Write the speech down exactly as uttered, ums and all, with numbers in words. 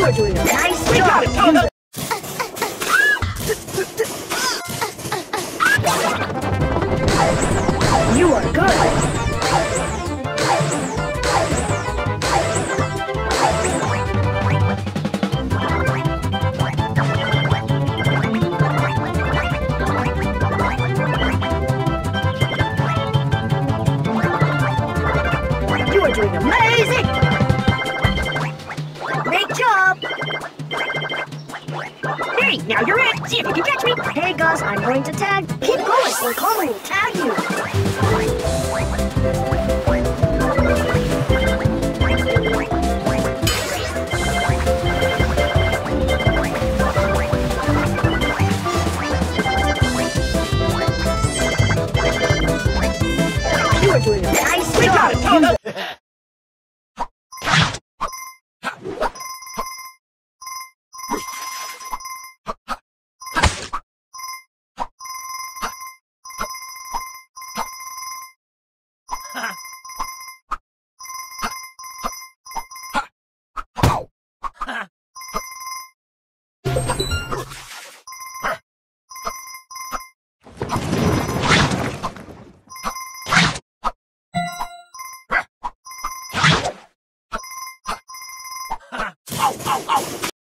You are doing a nice we job. Got it, you are good. You are doing amazing. Great job. Hey, now you're it. See if you can catch me. Hey, Gus, I'm going to tag. Keep going, or Coleman will tag you. You are doing a nice we job. Got it,